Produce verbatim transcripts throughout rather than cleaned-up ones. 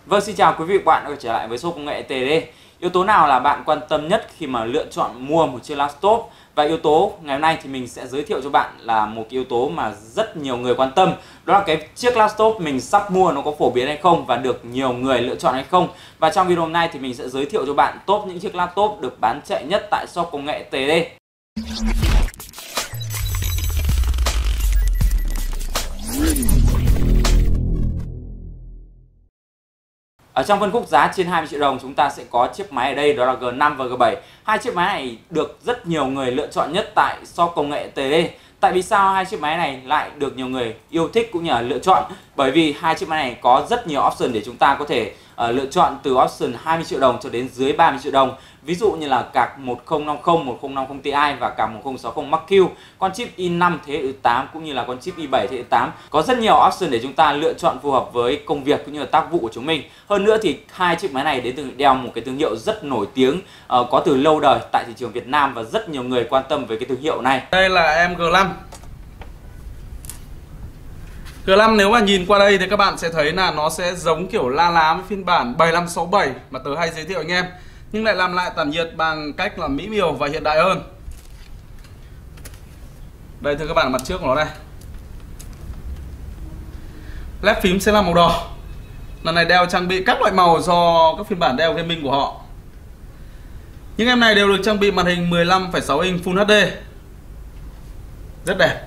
Vâng, xin chào quý vị và bạn đã quay trở lại với shop công nghệ tê đê. Yếu tố nào là bạn quan tâm nhất khi mà lựa chọn mua một chiếc laptop? Và yếu tố ngày hôm nay thì mình sẽ giới thiệu cho bạn là một cái yếu tố mà rất nhiều người quan tâm. Đó là cái chiếc laptop mình sắp mua nó có phổ biến hay không và được nhiều người lựa chọn hay không. Và trong video hôm nay thì mình sẽ giới thiệu cho bạn top những chiếc laptop được bán chạy nhất tại shop công nghệ tê đê. Ở trong phân khúc giá trên hai mươi triệu đồng chúng ta sẽ có chiếc máy ở đây, đó là G năm và G bảy. Hai chiếc máy này được rất nhiều người lựa chọn nhất tại shop công nghệ tê đê. Tại vì sao hai chiếc máy này lại được nhiều người yêu thích cũng như là lựa chọn? Bởi vì hai chiếc máy này có rất nhiều option để chúng ta có thể uh, lựa chọn từ option hai mươi triệu đồng cho đến dưới ba mươi triệu đồng. Ví dụ như là card một không năm không, một không năm không Ti và card một không sáu không Max Q, con chip i năm thế hệ tám cũng như là con chip i bảy thế hệ tám. Có rất nhiều option để chúng ta lựa chọn phù hợp với công việc cũng như là tác vụ của chúng mình. Hơn nữa thì hai chiếc máy này đến từ Dell, một cái thương hiệu rất nổi tiếng, uh, có từ lâu đời tại thị trường Việt Nam và rất nhiều người quan tâm với cái thương hiệu này. Đây là em G năm. G năm nếu mà nhìn qua đây thì các bạn sẽ thấy là nó sẽ giống kiểu la lá với phiên bản bảy năm sáu bảy mà tớ hay giới thiệu anh em, nhưng lại làm lại tản nhiệt bằng cách là mỹ miều và hiện đại hơn. Đây thưa các bạn, mặt trước của nó đây. Led phím sẽ là màu đỏ. Lần này Dell trang bị các loại màu do các phiên bản Dell Gaming của họ. Những em này đều được trang bị màn hình mười lăm phẩy sáu inch Full hát đê. Rất đẹp.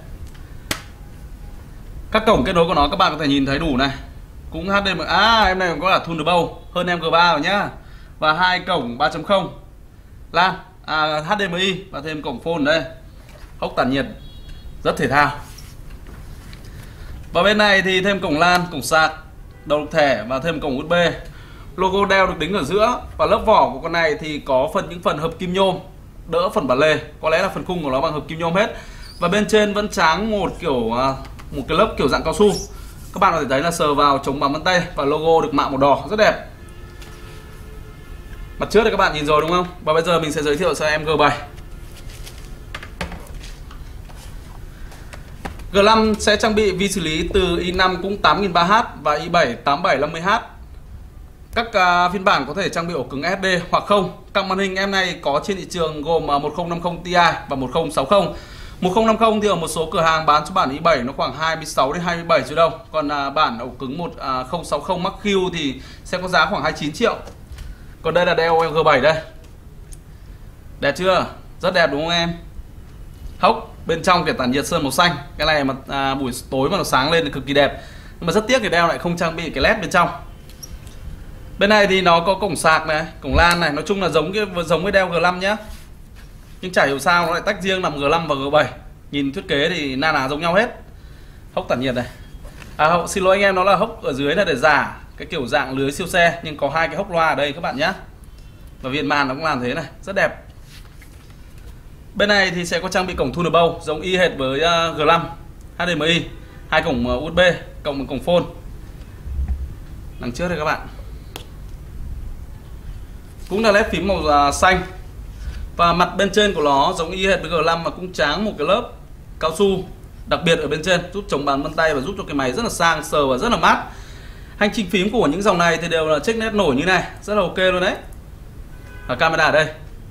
Các cổng kết nối của nó các bạn có thể nhìn thấy đủ này. Cũng hát đê em i. À, em này cũng có cả Thunderbolt hơn em G ba rồi nhá. Và hai cổng ba chấm không LAN, à, hát đê em i và thêm cổng phone đây. Hốc tản nhiệt rất thể thao. Và bên này thì thêm cổng LAN, cổng sạc, đầu độc thẻ và thêm cổng u ét bê. Logo Dell được đính ở giữa. Và lớp vỏ của con này thì có phần những phần hợp kim nhôm, đỡ phần bản lề. Có lẽ là phần khung của nó bằng hợp kim nhôm hết. Và bên trên vẫn tráng một kiểu một cái lớp kiểu dạng cao su. Các bạn có thể thấy là sờ vào chống bám vân tay và logo được mạ màu đỏ rất đẹp. Mặt trước thì các bạn nhìn rồi đúng không? Và bây giờ mình sẽ giới thiệu cho em G bảy. G năm sẽ trang bị vi xử lý từ i năm cũng tám nghìn ba trăm H và i bảy tám bảy năm mươi H. Các uh, phiên bản có thể trang bị ổ cứng ét ét đê hoặc không. Các màn hình em này có trên thị trường gồm một không năm không Ti và một không sáu không. một không năm không thì ở một số cửa hàng bán cho bản i bảy nó khoảng hai mươi sáu đến hai mươi bảy triệu đồng. Còn uh, bản ổ cứng một không sáu không Max Q thì sẽ có giá khoảng hai mươi chín triệu. Còn đây là Dell G bảy đây. Đẹp chưa? Rất đẹp đúng không em? Hốc bên trong kiểu tản nhiệt sơn màu xanh. Cái này mà à, buổi tối mà nó sáng lên thì cực kỳ đẹp. Nhưng mà rất tiếc thì Dell lại không trang bị cái led bên trong. Bên này thì nó có cổng sạc này, cổng LAN này. Nói chung là giống cái giống với Dell G năm nhá. Nhưng chả hiểu sao nó lại tách riêng làm G năm và G bảy. Nhìn thiết kế thì na ná giống nhau hết. Hốc tản nhiệt này. À, xin lỗi anh em, nó là hốc ở dưới là để giả cái kiểu dạng lưới siêu xe, nhưng có hai cái hốc loa ở đây các bạn nhé. Và viền màn nó cũng làm thế này, rất đẹp. Bên này thì sẽ có trang bị cổng Thunderbolt giống y hệt với uh, G năm, hát đê em i, hai cổng uh, u ét bê, cộng cổng phone. Đằng trước đây các bạn. Cũng là led phím màu uh, xanh. Và mặt bên trên của nó giống y hệt với G năm mà cũng tráng một cái lớp cao su đặc biệt ở bên trên, giúp chống bám vân tay và giúp cho cái máy rất là sang sờ và rất là mát. Hành trình phím của những dòng này thì đều là check nét nổi như này, rất là ok luôn đấy. Và camera ở đây.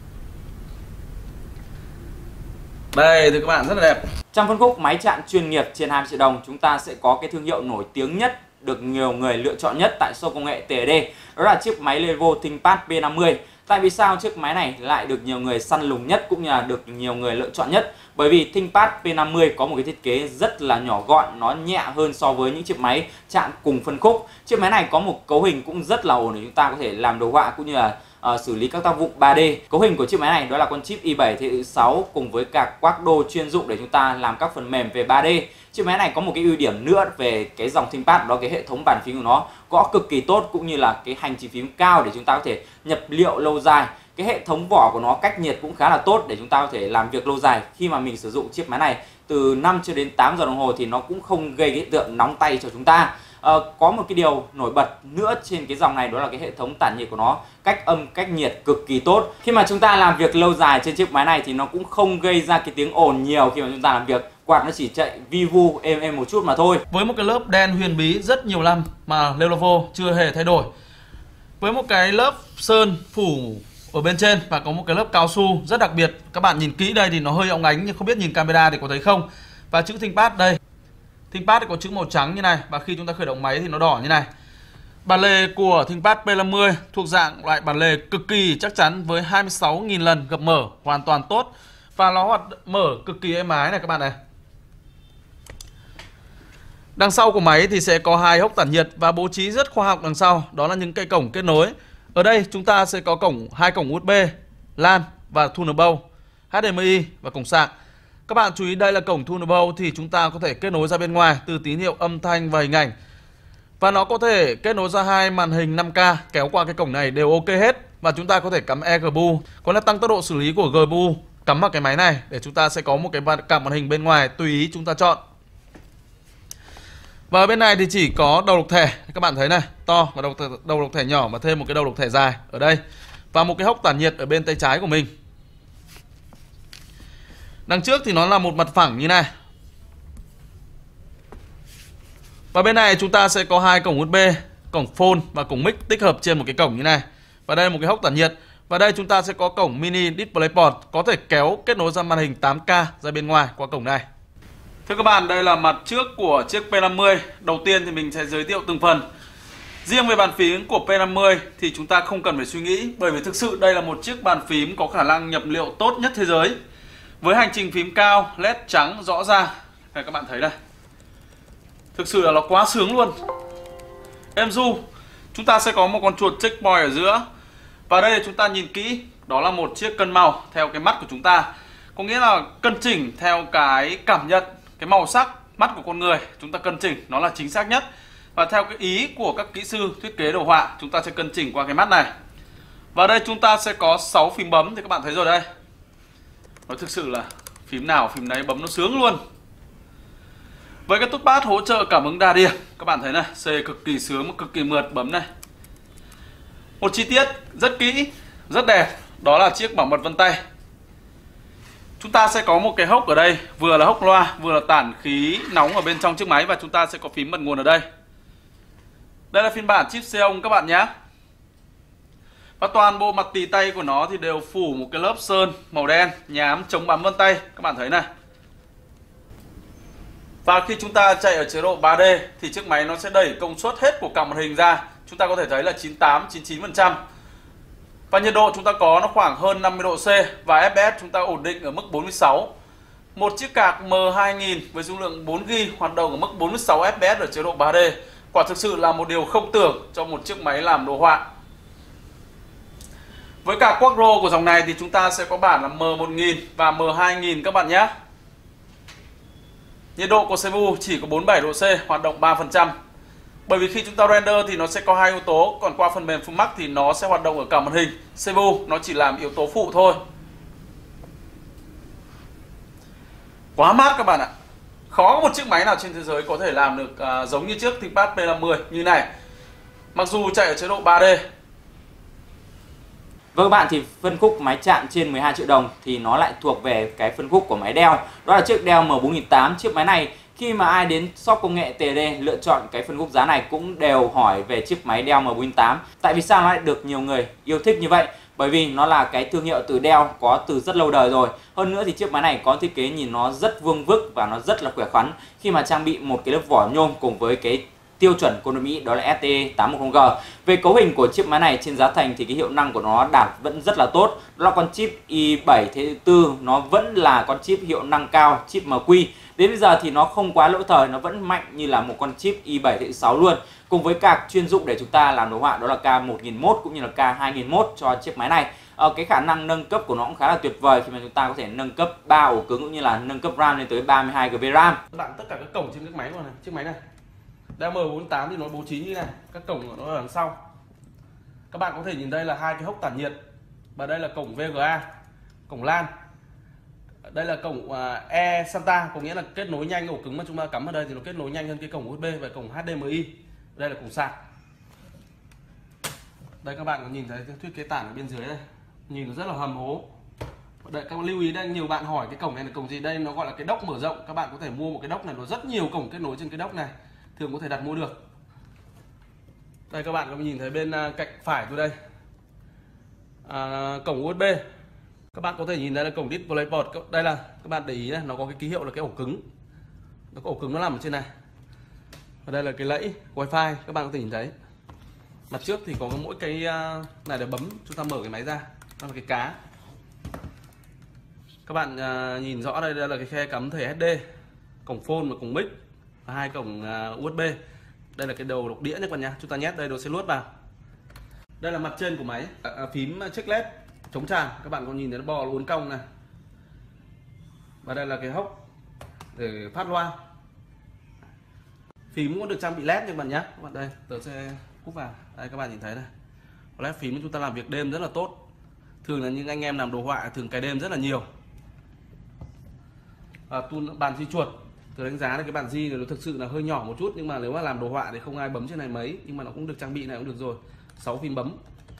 Đây thì các bạn rất là đẹp. Trong phân khúc máy chạm chuyên nghiệp trên hai mươi triệu đồng chúng ta sẽ có cái thương hiệu nổi tiếng nhất, được nhiều người lựa chọn nhất tại shop công nghệ tê đê. Đó là chiếc máy Lenovo ThinkPad P năm mươi. Tại vì sao chiếc máy này lại được nhiều người săn lùng nhất cũng như là được nhiều người lựa chọn nhất? Bởi vì ThinkPad P năm mươi có một cái thiết kế rất là nhỏ gọn, nó nhẹ hơn so với những chiếc máy chạm cùng phân khúc. Chiếc máy này có một cấu hình cũng rất là ổn để chúng ta có thể làm đồ họa cũng như là uh, xử lý các tác vụ ba đê. Cấu hình của chiếc máy này đó là con chip i bảy thế hệ sáu cùng với cả Quadro chuyên dụng để chúng ta làm các phần mềm về ba đê. Chiếc máy này có một cái ưu điểm nữa về cái dòng ThinkPad, đó cái hệ thống bàn phím của nó gõ cực kỳ tốt cũng như là cái hành trình phím cao để chúng ta có thể nhập liệu lâu dài. Cái hệ thống vỏ của nó cách nhiệt cũng khá là tốt để chúng ta có thể làm việc lâu dài. Khi mà mình sử dụng chiếc máy này từ năm cho đến tám giờ đồng hồ thì nó cũng không gây hiện tượng nóng tay cho chúng ta. À, có một cái điều nổi bật nữa trên cái dòng này đó là cái hệ thống tản nhiệt của nó, cách âm cách nhiệt cực kỳ tốt. Khi mà chúng ta làm việc lâu dài trên chiếc máy này thì nó cũng không gây ra cái tiếng ồn nhiều khi mà chúng ta làm việc. Quạt nó chỉ chạy vi vu êm êm một chút mà thôi. Với một cái lớp đen huyền bí rất nhiều năm mà Lenovo chưa hề thay đổi. với một cái lớp sơn phủ ở bên trên và có một cái lớp cao su rất đặc biệt. Các bạn nhìn kỹ đây thì nó hơi óng ánh nhưng không biết nhìn camera thì có thấy không. Và chữ ThinkPad đây, ThinkPad thì có chữ màu trắng như này và khi chúng ta khởi động máy thì nó đỏ như này. Bản lề của ThinkPad P năm mươi thuộc dạng loại bản lề cực kỳ chắc chắn với hai mươi sáu nghìn lần gập mở hoàn toàn tốt và nó hoạt mở cực kỳ êm ái này các bạn này. Đằng sau của máy thì sẽ có hai hốc tản nhiệt và bố trí rất khoa học đằng sau, đó là những cây cổng kết nối. Ở đây chúng ta sẽ có cổng hai cổng u ét bê, LAN và Thunderbolt, hát đê em i và cổng sạc. Các bạn chú ý đây là cổng Thunderbolt thì chúng ta có thể kết nối ra bên ngoài từ tín hiệu âm thanh và hình ảnh. Và nó có thể kết nối ra hai màn hình năm K kéo qua cái cổng này đều ok hết. Và chúng ta có thể cắm e giê bê u, có là tăng tốc độ xử lý của giê bê u cắm vào cái máy này để chúng ta sẽ có một cái cảm màn hình bên ngoài tùy ý chúng ta chọn. Và ở bên này thì chỉ có đầu độc thẻ, các bạn thấy này, to và đầu, đầu độc thẻ nhỏ và thêm một cái đầu độc thẻ dài ở đây. Và một cái hốc tản nhiệt ở bên tay trái của mình. Đằng trước thì nó là một mặt phẳng như này. Và bên này chúng ta sẽ có hai cổng u ét bê, cổng phone và cổng mic tích hợp trên một cái cổng như này. Và đây là một cái hốc tản nhiệt. Và đây chúng ta sẽ có cổng mini DisplayPort có thể kéo kết nối ra màn hình tám K ra bên ngoài qua cổng này. Thưa các bạn, đây là mặt trước của chiếc P năm mươi. Đầu tiên thì mình sẽ giới thiệu từng phần. Riêng về bàn phím của P năm mươi thì chúng ta không cần phải suy nghĩ, bởi vì thực sự đây là một chiếc bàn phím có khả năng nhập liệu tốt nhất thế giới. Với hành trình phím cao, led trắng rõ ràng. Đây các bạn thấy đây. Thực sự là nó quá sướng luôn. Êm du. Chúng ta sẽ có một con chuột checkpoint ở giữa. Và đây chúng ta nhìn kỹ, đó là một chiếc cân màu theo cái mắt của chúng ta. Có nghĩa là cân chỉnh theo cái cảm nhận, cái màu sắc mắt của con người. Chúng ta cân chỉnh, nó là chính xác nhất. Và theo cái ý của các kỹ sư thiết kế đồ họa, chúng ta sẽ cân chỉnh qua cái mắt này. Và đây chúng ta sẽ có sáu phím bấm thì các bạn thấy rồi đây. Nó thực sự là phím nào phím đấy bấm nó sướng luôn. Với cái touchpad hỗ trợ cảm ứng đa điểm, các bạn thấy này, C cực kỳ sướng, cực kỳ mượt bấm này. Một chi tiết rất kỹ, rất đẹp, đó là chiếc bảo mật vân tay. Chúng ta sẽ có một cái hốc ở đây, vừa là hốc loa, vừa là tản khí nóng ở bên trong chiếc máy và chúng ta sẽ có phím bật nguồn ở đây. Đây là phiên bản chip Xeon các bạn nhé. Và toàn bộ mặt tì tay của nó thì đều phủ một cái lớp sơn màu đen nhám chống bám vân tay, các bạn thấy này. Và khi chúng ta chạy ở chế độ ba D thì chiếc máy nó sẽ đẩy công suất hết của cả màn hình ra. Chúng ta có thể thấy là chín mươi tám, chín mươi chín phần trăm. Và nhiệt độ chúng ta có nó khoảng hơn năm mươi độ C và ép pê ét chúng ta ổn định ở mức bốn mươi sáu. Một chiếc card M hai nghìn với dung lượng bốn gi ga bai hoạt động ở mức bốn mươi sáu ép pê ét ở chế độ ba D. Quả thực sự là một điều không tưởng cho một chiếc máy làm đồ họa. Với cả Quadro của dòng này thì chúng ta sẽ có bản là M một nghìn và M hai nghìn các bạn nhé. Nhiệt độ của xê pê u chỉ có bốn mươi bảy độ C, hoạt động ba phần trăm. Bởi vì khi chúng ta render thì nó sẽ có hai yếu tố, còn qua phần mềm Fullmax thì nó sẽ hoạt động ở cả màn hình. xê pê u nó chỉ làm yếu tố phụ thôi. Quá mát các bạn ạ. Khó có một chiếc máy nào trên thế giới có thể làm được à, giống như chiếc ThinkPad P năm mươi như này. Mặc dù chạy ở chế độ ba D. Với các bạn thì phân khúc máy chạm trên mười hai triệu đồng thì nó lại thuộc về cái phân khúc của máy Dell. Đó là chiếc Dell M bốn nghìn tám trăm. Chiếc máy này khi mà ai đến shop công nghệ tê đê lựa chọn cái phân khúc giá này cũng đều hỏi về chiếc máy Dell M bốn nghìn tám trăm. Tại vì sao nó lại được nhiều người yêu thích như vậy? Bởi vì nó là cái thương hiệu từ Dell có từ rất lâu đời rồi. Hơn nữa thì chiếc máy này có thiết kế nhìn nó rất vuông vức và nó rất là khỏe khoắn khi mà trang bị một cái lớp vỏ nhôm cùng với cái tiêu chuẩn của Mỹ đó là S T E tám một không G. Về cấu hình của chiếc máy này trên giá thành thì cái hiệu năng của nó đạt vẫn rất là tốt. Đó là con chip i bảy thế hệ tư, nó vẫn là con chip hiệu năng cao, chip M Q. Đến bây giờ thì nó không quá lỗi thời, nó vẫn mạnh như là một con chip i bảy thế hệ sáu luôn. Cùng với card chuyên dụng để chúng ta làm đồ họa đó là K một nghìn một cũng như là K hai nghìn một cho chiếc máy này. Ờ, cái khả năng nâng cấp của nó cũng khá là tuyệt vời khi mà chúng ta có thể nâng cấp ba ổ cứng cũng như là nâng cấp RAM lên tới ba mươi hai gi ga bai RAM. Các bạn tất cả các cổng trên chiếc máy này, chiếc máy này. Đây M bốn tám thì nó bố trí như này, các cổng của nó ở đằng sau. Các bạn có thể nhìn đây là hai cái hốc tản nhiệt và đây là cổng vê giê a, cổng LAN. Đây là cổng uh, E SATA, có nghĩa là kết nối nhanh ổ cứng mà chúng ta cắm ở đây thì nó kết nối nhanh hơn cái cổng u ét bê và cổng H D M I. Đây là cổng sạc. Đây các bạn có nhìn thấy thiết kế tản ở bên dưới đây, nhìn nó rất là hầm hố. Đây, các bạn lưu ý đây, nhiều bạn hỏi cái cổng này là cổng gì, đây nó gọi là cái đốc mở rộng. Các bạn có thể mua một cái đốc này, nó rất nhiều cổng kết nối trên cái đốc này, thường có thể đặt mua được. Đây các bạn có nhìn thấy bên cạnh phải tôi đây, à, cổng u ét bê. Các bạn có thể nhìn thấy là cổng DisplayPort. Đây là các bạn để ý này, nó có cái ký hiệu là cái ổ cứng. Nó có ổ cứng nó nằm ở trên này. Và đây là cái lẫy Wi-Fi, các bạn có thể nhìn thấy. Mặt trước thì có mỗi cái này để bấm chúng ta mở cái máy ra, đó là cái cá. Các bạn nhìn rõ đây, đây là cái khe cắm thẻ ét đê, cổng phone và cổng mic và hai cổng u ét bê. Đây là cái đầu độc đĩa nhé các bạn nhá, chúng ta nhét đây rồi sẽ luốt vào. Đây là mặt trên của máy, à, phím check led chống tràn, các bạn có nhìn thấy nó bò uốn cong này. Và đây là cái hốc để phát loa. Phím cũng được trang bị led nha các bạn nhé. Các bạn đây, tớ sẽ cúp vào. Đây các bạn nhìn thấy này. Led phím chúng ta làm việc đêm rất là tốt. Thường là những anh em làm đồ họa thường cài đêm rất là nhiều. À, tool bàn di chuột. Tôi đánh giá là cái bàn di này nó thực sự là hơi nhỏ một chút, nhưng mà nếu mà làm đồ họa thì không ai bấm trên này mấy, nhưng mà nó cũng được trang bị này cũng được rồi. sáu phím bấm.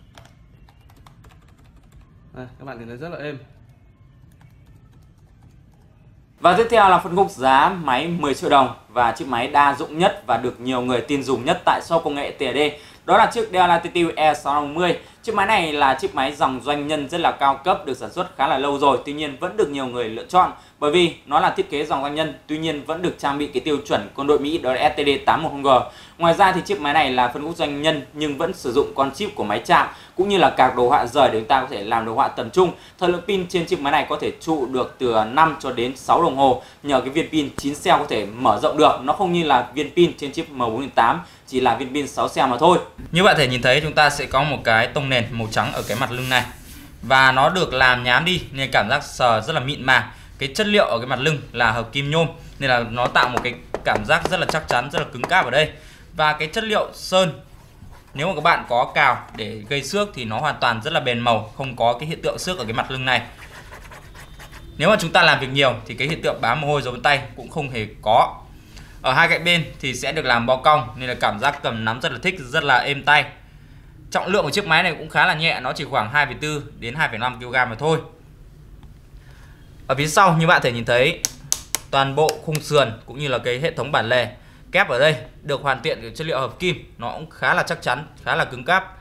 Đây, các bạn nhìn thấy rất là êm. Và tiếp theo là phân khúc giá máy mười triệu đồng và chiếc máy đa dụng nhất và được nhiều người tin dùng nhất tại show công nghệ tê e đê. Đó là chiếc Dell Latitude E sáu năm mươi. Chiếc máy này là chiếc máy dòng doanh nhân rất là cao cấp, được sản xuất khá là lâu rồi, tuy nhiên vẫn được nhiều người lựa chọn bởi vì nó là thiết kế dòng doanh nhân, tuy nhiên vẫn được trang bị cái tiêu chuẩn quân đội Mỹ, đó là ét tê đê tám một không G. Ngoài ra thì chiếc máy này là phân khúc doanh nhân nhưng vẫn sử dụng con chip của máy chạm cũng như là card đồ họa rời để chúng ta có thể làm đồ họa tầm trung. Thời lượng pin trên chiếc máy này có thể trụ được từ năm cho đến sáu đồng hồ nhờ cái viên pin chín cell có thể mở rộng được. Nó không như là viên pin trên chiếc M bốn tám chỉ là viên pin sáu cell mà thôi. Như bạn thể nhìn thấy, chúng ta sẽ có một cái tông nền màu trắng ở cái mặt lưng này và nó được làm nhám đi nên cảm giác sờ rất là mịn màng. Cái chất liệu ở cái mặt lưng là hợp kim nhôm nên là nó tạo một cái cảm giác rất là chắc chắn, rất là cứng cáp ở đây. Và cái chất liệu sơn, nếu mà các bạn có cào để gây xước thì nó hoàn toàn rất là bền màu, không có cái hiện tượng xước ở cái mặt lưng này. Nếu mà chúng ta làm việc nhiều thì cái hiện tượng bám mồ hôi dấu vân tay cũng không hề có. Ở hai cạnh bên thì sẽ được làm bo cong nên là cảm giác cầm nắm rất là thích, rất là êm tay. Trọng lượng của chiếc máy này cũng khá là nhẹ, nó chỉ khoảng hai phẩy bốn đến hai phẩy năm ki lô gam mà thôi. Ở phía sau như bạn thể nhìn thấy, toàn bộ khung sườn cũng như là cái hệ thống bản lề kép ở đây được hoàn thiện với chất liệu hợp kim, nó cũng khá là chắc chắn, khá là cứng cáp.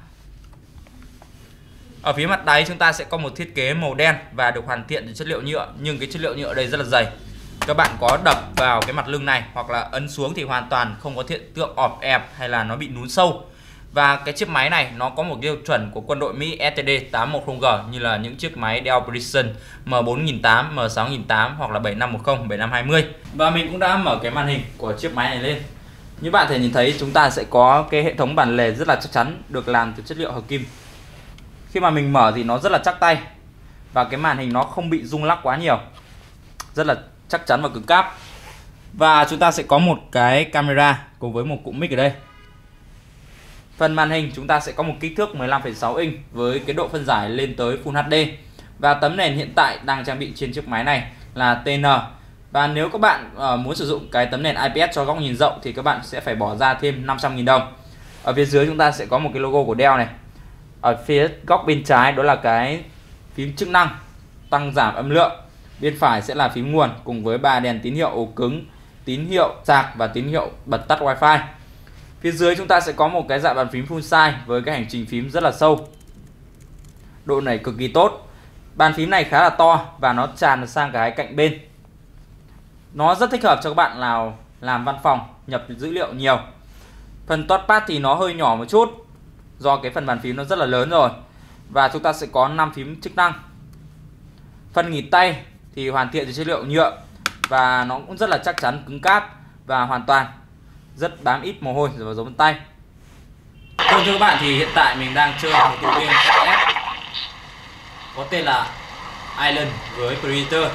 Ở phía mặt đáy chúng ta sẽ có một thiết kế màu đen và được hoàn thiện với chất liệu nhựa, nhưng cái chất liệu nhựa ở đây rất là dày. Các bạn có đập vào cái mặt lưng này hoặc là ấn xuống thì hoàn toàn không có hiện tượng ọp ẹp hay là nó bị nhún sâu. Và cái chiếc máy này nó có một tiêu chuẩn của quân đội Mỹ ét tê đê tám một không G như là những chiếc máy Dell Precision M bốn nghìn tám trăm, M sáu nghìn tám trăm hoặc là bảy năm một không, bảy năm hai mươi. Và mình cũng đã mở cái màn hình của chiếc máy này lên. Như bạn thể nhìn thấy, chúng ta sẽ có cái hệ thống bản lề rất là chắc chắn, được làm từ chất liệu hợp kim. Khi mà mình mở thì nó rất là chắc tay và cái màn hình nó không bị rung lắc quá nhiều, rất là chắc chắn và cứng cáp. Và chúng ta sẽ có một cái camera cùng với một cụm mic ở đây. Phần màn hình chúng ta sẽ có một kích thước mười lăm phẩy sáu inch với cái độ phân giải lên tới Full hát đê. Và tấm nền hiện tại đang trang bị trên chiếc máy này là tê en. Và nếu các bạn uh, muốn sử dụng cái tấm nền i pê ét cho góc nhìn rộng thì các bạn sẽ phải bỏ ra thêm năm trăm nghìn đồng. Ở phía dưới chúng ta sẽ có một cái logo của Dell này. Ở phía góc bên trái đó là cái phím chức năng tăng giảm âm lượng. Bên phải sẽ là phím nguồn cùng với ba đèn tín hiệu ổ cứng, tín hiệu sạc và tín hiệu bật tắt Wi-Fi. Phía dưới chúng ta sẽ có một cái dạng bàn phím full size với cái hành trình phím rất là sâu. Độ nảy cực kỳ tốt. Bàn phím này khá là to và nó tràn sang cái cạnh bên. Nó rất thích hợp cho các bạn nào làm văn phòng, nhập dữ liệu nhiều. Phần touchpad thì nó hơi nhỏ một chút do cái phần bàn phím nó rất là lớn rồi. Và chúng ta sẽ có năm phím chức năng. Phần nghỉ tay thì hoàn thiện từ chất liệu nhựa và nó cũng rất là chắc chắn, cứng cáp và hoàn toàn rất bám ít mồ hôi và dấu vân tay. Thưa các bạn, thì hiện tại mình đang chơi một tựa game ép ép có tên là Island với Predator.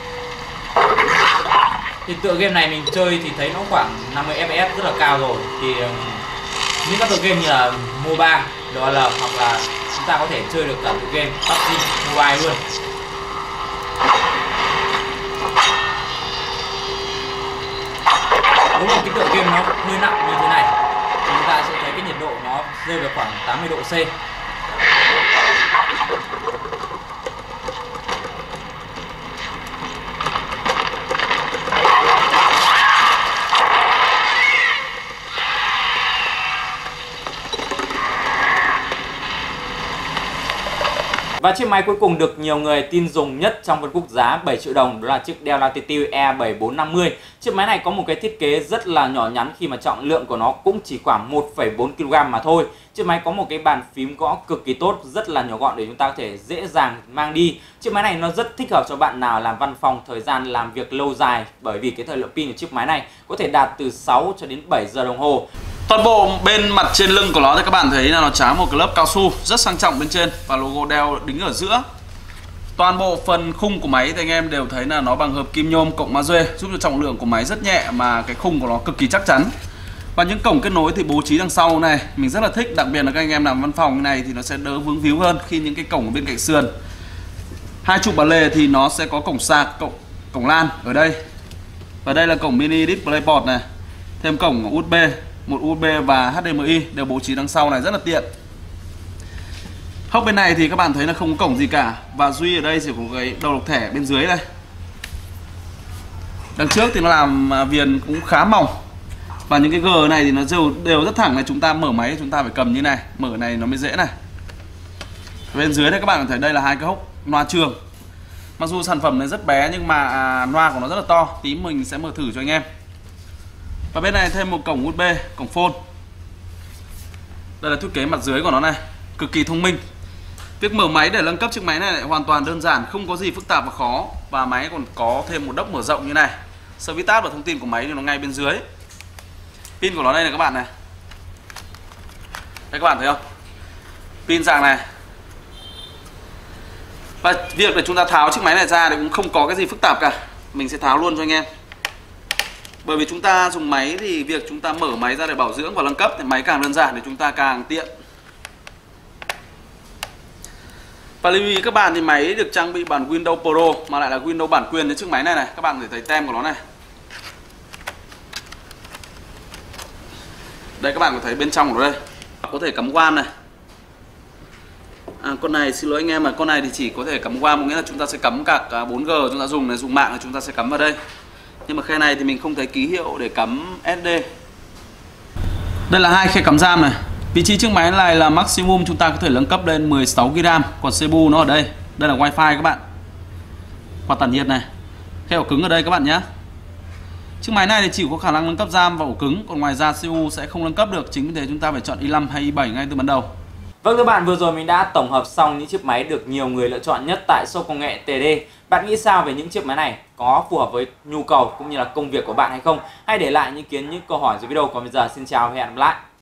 Thì tựa game này mình chơi thì thấy nó khoảng năm mươi ép pê ét rất là cao rồi. Thì những các tựa game như là MOBA, đó là hoặc là chúng ta có thể chơi được cả tựa game pê u bê giê Mobile luôn. Nếu một cái tựa game nó hơi nặng như thế này thì chúng ta sẽ thấy cái nhiệt độ nó rơi vào khoảng tám mươi độ C. Và chiếc máy cuối cùng được nhiều người tin dùng nhất trong phân khúc giá bảy triệu đồng, đó là chiếc Dell Latitude E bảy bốn năm mươi. Chiếc máy này có một cái thiết kế rất là nhỏ nhắn khi mà trọng lượng của nó cũng chỉ khoảng một phẩy bốn ki lô gam mà thôi. Chiếc máy có một cái bàn phím gõ cực kỳ tốt, rất là nhỏ gọn để chúng ta có thể dễ dàng mang đi. Chiếc máy này nó rất thích hợp cho bạn nào làm văn phòng, thời gian làm việc lâu dài, bởi vì cái thời lượng pin của chiếc máy này có thể đạt từ sáu cho đến bảy giờ đồng hồ. Toàn bộ bên mặt trên lưng của nó thì các bạn thấy là nó tráng một cái lớp cao su rất sang trọng bên trên và logo Dell đính ở giữa. Toàn bộ phần khung của máy thì anh em đều thấy là nó bằng hợp kim nhôm cộng magie, giúp cho trọng lượng của máy rất nhẹ mà cái khung của nó cực kỳ chắc chắn. Và những cổng kết nối thì bố trí đằng sau này mình rất là thích, đặc biệt là các anh em làm văn phòng này thì nó sẽ đỡ vướng víu hơn khi những cái cổng ở bên cạnh sườn. Hai trụ bản lề thì nó sẽ có cổng sạc, cổng cổng LAN ở đây. Và đây là cổng mini DisplayPort này, thêm cổng u ét bê, một u ét bê và hát đê em i đều bố trí đằng sau này rất là tiện. Hốc bên này thì các bạn thấy là không có cổng gì cả, và duy ở đây chỉ có cái đầu độc thẻ bên dưới đây. Đằng trước thì nó làm viền cũng khá mỏng, và những cái G này thì nó đều, đều rất thẳng này, chúng ta mở máy chúng ta phải cầm như này, mở này nó mới dễ này. Bên dưới đây các bạn thấy đây là hai cái hốc loa trường. Mặc dù sản phẩm này rất bé nhưng mà à, loa của nó rất là to, tí mình sẽ mở thử cho anh em. Và bên này thêm một cổng u ét bê, cổng phone. Đây là thiết kế mặt dưới của nó này, cực kỳ thông minh. Việc mở máy để nâng cấp chiếc máy này lại hoàn toàn đơn giản, không có gì phức tạp và khó. Và máy còn có thêm một đốc mở rộng như này. Service tab và thông tin của máy thì nó ngay bên dưới. Pin của nó đây này các bạn này. Đây các bạn thấy không? Pin dạng này. Và việc để chúng ta tháo chiếc máy này ra thì cũng không có cái gì phức tạp cả. Mình sẽ tháo luôn cho anh em. Bởi vì chúng ta dùng máy thì việc chúng ta mở máy ra để bảo dưỡng và nâng cấp thì máy càng đơn giản thì chúng ta càng tiện. Và lưu ý các bạn thì máy được trang bị bản Windows Pro mà lại là Windows bản quyền trên chiếc máy này này. Các bạn có thể thấy tem của nó này. Đây các bạn có thấy bên trong của nó đây. Có thể cắm WAN này. À, con này xin lỗi anh em mà con này thì chỉ có thể cắm WAN, có nghĩa là chúng ta sẽ cắm cả bốn G chúng ta dùng này, dùng mạng là chúng ta sẽ cắm vào đây. Nhưng mà khe này thì mình không thấy ký hiệu để cắm ét đê. Đây là hai khe cắm RAM này. Vị trí chiếc máy này là maximum chúng ta có thể nâng cấp lên mười sáu gi ga bai, còn xê pê u nó ở đây. Đây là Wi-Fi các bạn. Quạt tản nhiệt này. Khe ổ cứng ở đây các bạn nhé. Chiếc máy này thì chỉ có khả năng nâng cấp RAM và ổ cứng, còn ngoài ra xê pê u sẽ không nâng cấp được, chính vì thế chúng ta phải chọn i năm hay i bảy ngay từ ban đầu. Vâng các bạn, vừa rồi mình đã tổng hợp xong những chiếc máy được nhiều người lựa chọn nhất tại Show Công nghệ tê đê. Bạn nghĩ sao về những chiếc máy này? Có phù hợp với nhu cầu cũng như là công việc của bạn hay không? Hãy để lại những ý kiến, những câu hỏi dưới video. Còn bây giờ xin chào và hẹn gặp lại.